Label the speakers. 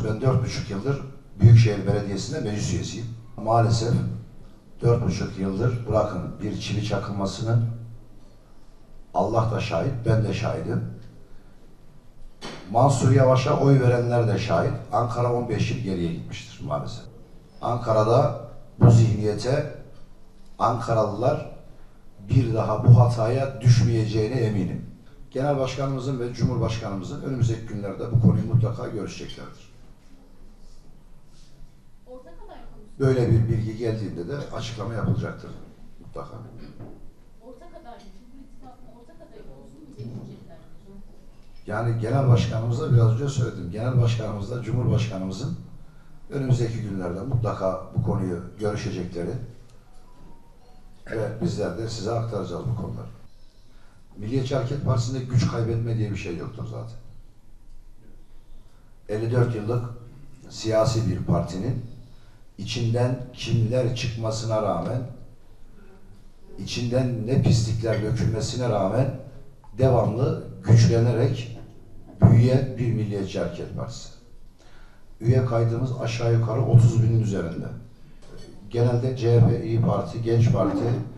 Speaker 1: ben 4,5 yıldır Büyükşehir Belediyesi'nde meclis üyesiyim. Maalesef 4,5 yıldır bırakın bir çivi çakılmasını, Allah da şahit, ben de şahidim. Mansur Yavaş'a oy verenler de şahit. Ankara 15 yıl geriye gitmiştir maalesef. Ankara'da bu zihniyete Ankaralılar bir daha bu hataya düşmeyeceğine eminim. Genel Başkanımızın ve Cumhurbaşkanımızın önümüzdeki günlerde bu konuyu mutlaka görüşeceklerdir. Böyle bir bilgi geldiğinde de açıklama yapılacaktır mutlaka.
Speaker 2: Ortak aday, Cumhur İttifakı'nın ortak adayı olsun mu bekleyecekler?
Speaker 1: Yani Genel Başkanımızla biraz önce söyledim. Genel Başkanımızla Cumhurbaşkanımızın önümüzdeki günlerde mutlaka bu konuyu görüşecekleri ve bizler de size aktaracağız bu konuları. Milliyetçi Hareket Partisi'nde güç kaybetme diye bir şey yoktur zaten. 54 yıllık siyasi bir partinin içinden kimler çıkmasına rağmen, içinden ne pislikler dökülmesine rağmen devamlı güçlenerek büyüyen bir Milliyetçi Hareket Partisi. Üye kaydımız aşağı yukarı 30 binin üzerinde. Genelde CHP, İYİ Parti, Genç Parti,